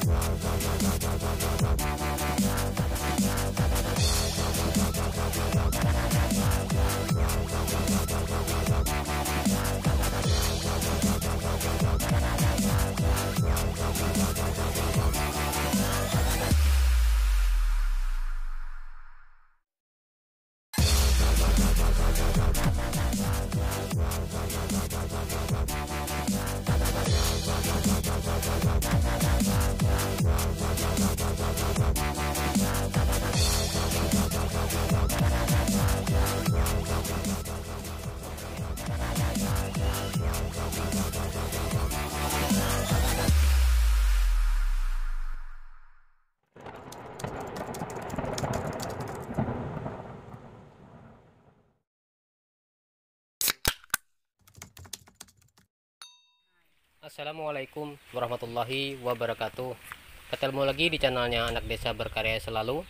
Assalamualaikum warahmatullahi wabarakatuh. Ketemu lagi di channelnya Anak Desa Berkarya Selalu.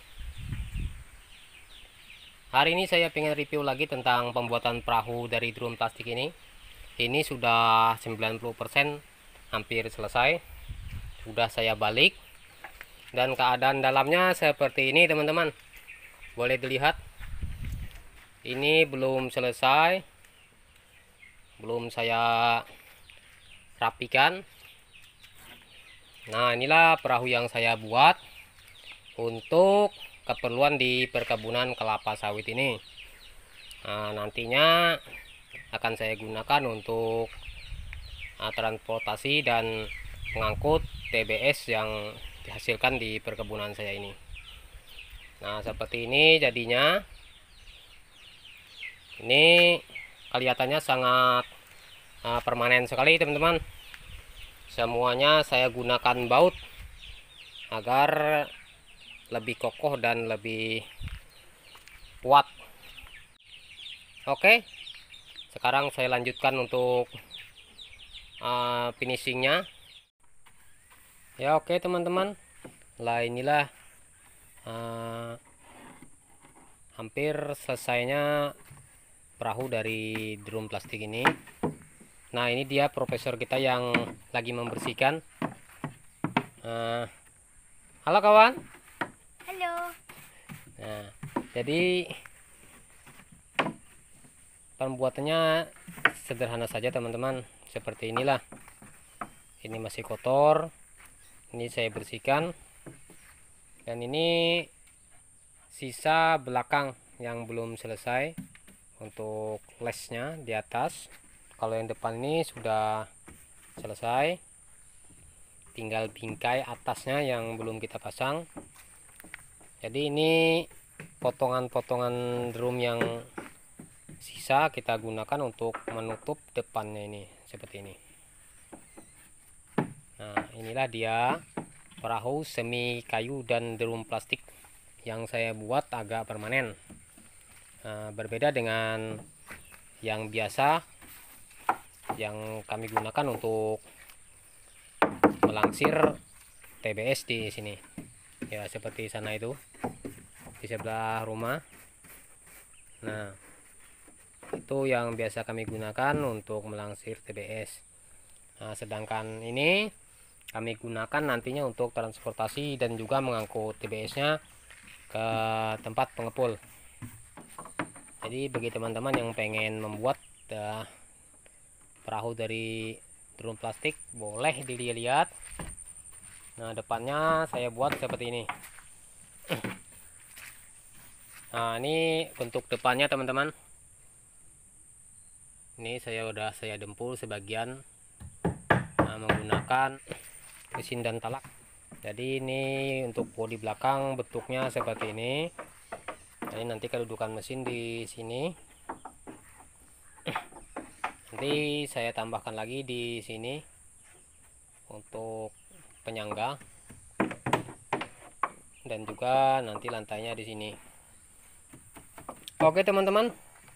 Hari ini saya pengen review lagi tentang pembuatan perahu dari drum plastik ini. Ini sudah 90% hampir selesai. Sudah saya balik. Dan keadaan dalamnya seperti ini teman-teman. Boleh dilihat. Ini belum selesai. Belum saya rapikan. Nah, inilah perahu yang saya buat untuk keperluan di perkebunan kelapa sawit ini. Nah, nantinya akan saya gunakan untuk transportasi dan mengangkut TBS yang dihasilkan di perkebunan saya ini. Nah, seperti ini jadinya. Ini kelihatannya sangat permanen sekali teman-teman. Semuanya saya gunakan baut agar lebih kokoh dan lebih kuat. Oke, sekarang saya lanjutkan untuk finishingnya ya. Oke teman-teman, lah inilah hampir selesainya perahu dari drum plastik ini. Nah, ini dia profesor kita yang lagi membersihkan. Halo kawan. Halo. Nah, jadi pembuatannya sederhana saja teman-teman. Seperti inilah. Ini masih kotor. Ini saya bersihkan. Dan ini sisa belakang yang belum selesai untuk lesnya di atas. Kalau yang depan ini sudah selesai, tinggal bingkai atasnya yang belum kita pasang. Jadi ini potongan-potongan drum yang sisa kita gunakan untuk menutup depannya ini, seperti ini. Nah, inilah dia perahu semi kayu dan drum plastik yang saya buat agak permanen. Nah, berbeda dengan yang biasa yang kami gunakan untuk melangsir TBS di sini. Ya, seperti sana itu di sebelah rumah. Nah, itu yang biasa kami gunakan untuk melangsir TBS. Nah, sedangkan ini kami gunakan nantinya untuk transportasi dan juga mengangkut TBS-nya ke tempat pengepul. Jadi bagi teman-teman yang pengen membuat perahu dari drum plastik, boleh dilihat. Nah, depannya saya buat seperti ini. Nah, ini bentuk depannya teman-teman. Ini saya dempul sebagian menggunakan mesin dan talak. Jadi ini untuk bodi belakang bentuknya seperti ini. Jadi nanti kedudukan mesin di sini. Nanti saya tambahkan lagi di sini untuk penyangga, dan juga nanti lantainya di sini. Oke teman-teman,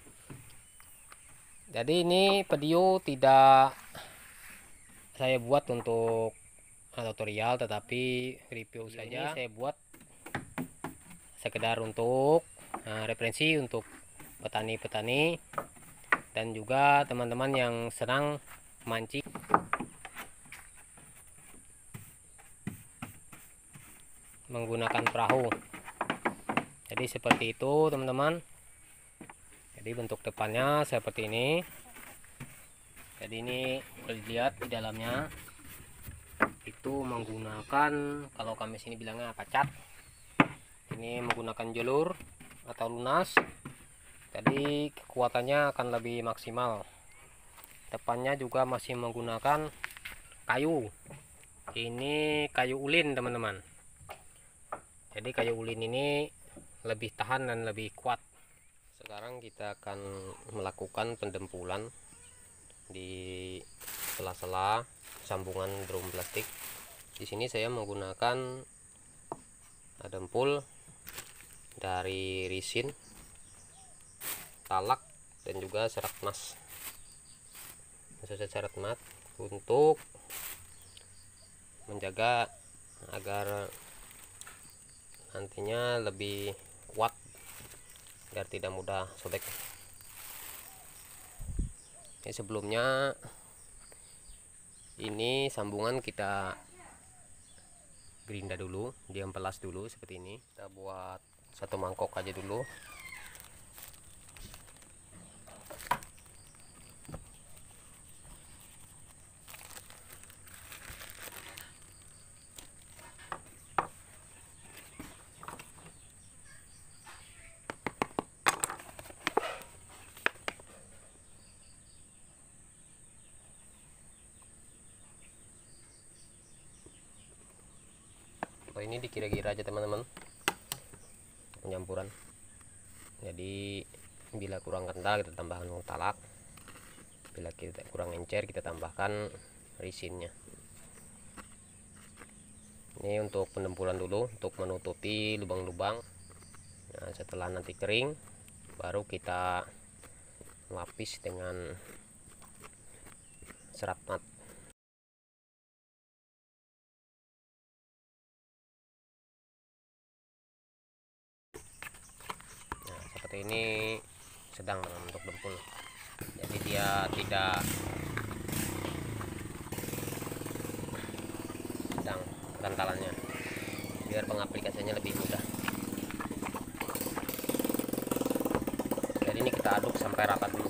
jadi ini video tidak saya buat untuk tutorial, tetapi review saja. Ini saya buat sekedar untuk referensi untuk petani-petani dan juga teman-teman yang senang mancing. menggunakan perahu. Jadi seperti itu teman-teman. Jadi bentuk depannya seperti ini. Jadi ini boleh dilihat di dalamnya itu menggunakan, kalau kami sini bilangnya kacat. Ini menggunakan jalur atau lunas. Jadi kekuatannya akan lebih maksimal. Depannya juga masih menggunakan kayu. Ini kayu ulin teman-teman. Jadi kayu ulin ini lebih tahan dan lebih kuat. Sekarang kita akan melakukan pendempulan di sela-sela sambungan drum plastik. Di sini saya menggunakan dempul dari resin, talak, dan juga serat emas. Serat emas untuk menjaga agar nantinya lebih kuat, agar tidak mudah sobek. Ini sebelumnya ini sambungan kita gerinda dulu, diamplas dulu seperti ini. Kita buat satu mangkok aja dulu. Ini dikira-kira aja teman-teman penyampuran. Jadi bila kurang kental kita tambahkan talak, bila kita kurang encer kita tambahkan resinnya. Ini untuk pendempulan dulu, untuk menutupi lubang-lubang. Nah, setelah nanti kering baru kita lapis dengan serat mat. Ini sedang untuk dempul, jadi dia tidak sedang kentalannya, biar pengaplikasiannya lebih mudah. Jadi ini kita aduk sampai rata dulu.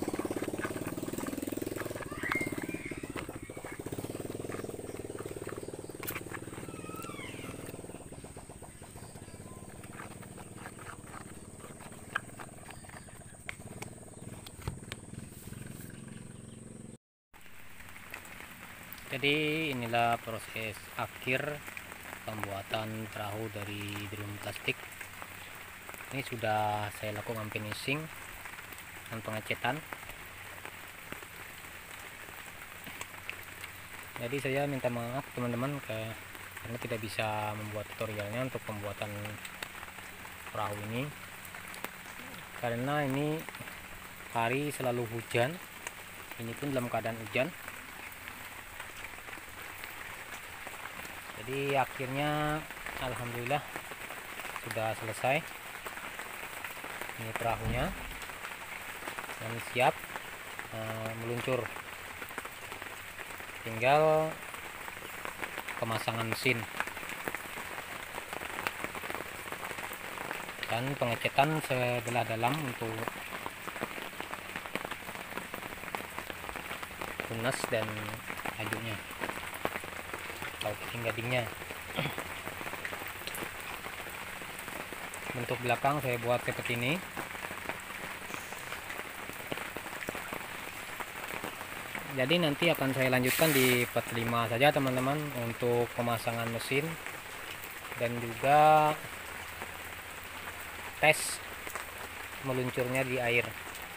Jadi inilah proses akhir pembuatan perahu dari drum plastik. Ini sudah saya lakukan finishing dan pengecetan. Jadi saya minta maaf teman-teman karena tidak bisa membuat tutorialnya untuk pembuatan perahu ini, karena ini hari selalu hujan. Ini pun dalam keadaan hujan. Jadi akhirnya alhamdulillah sudah selesai. Ini perahunya dan siap meluncur. Tinggal pemasangan mesin dan pengecetan sebelah dalam untuk tunas dan ajunya atau gadingnya. Bentuk belakang saya buat seperti ini. Jadi nanti akan saya lanjutkan di part 5 saja teman-teman, untuk pemasangan mesin dan juga tes meluncurnya di air.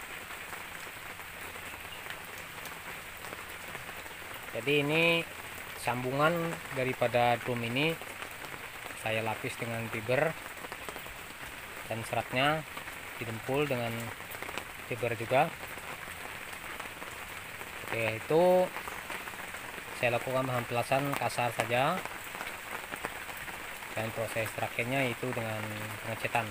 Jadi ini sambungan daripada drum ini saya lapis dengan fiber dan seratnya didempul dengan fiber juga. Oke, itu saya lakukan pengamplasan kasar saja, dan proses terakhirnya itu dengan pengecetan.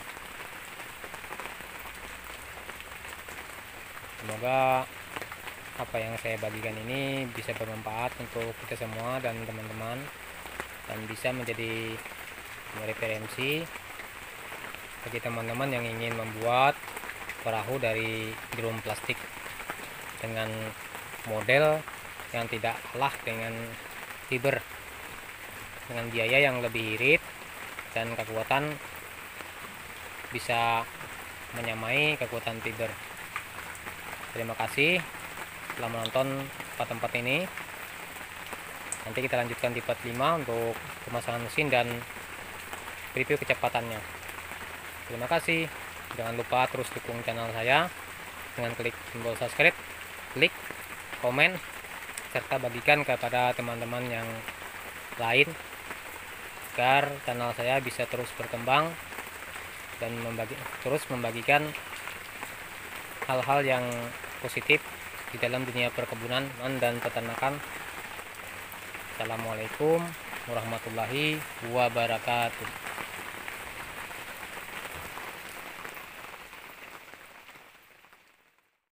Semoga apa yang saya bagikan ini bisa bermanfaat untuk kita semua dan teman-teman, dan bisa menjadi referensi bagi teman-teman yang ingin membuat perahu dari drum plastik dengan model yang tidak kalah dengan fiber, dengan biaya yang lebih irit dan kekuatan bisa menyamai kekuatan fiber. Terima kasih telah menonton part-part ini. Nanti kita lanjutkan di part 5 untuk pemasangan mesin dan review kecepatannya. Terima kasih. Jangan lupa terus dukung channel saya dengan klik tombol subscribe, klik, komen, serta bagikan kepada teman-teman yang lain agar channel saya bisa terus berkembang dan terus membagikan hal-hal yang positif di dalam dunia perkebunan dan peternakan. Assalamualaikum warahmatullahi wabarakatuh.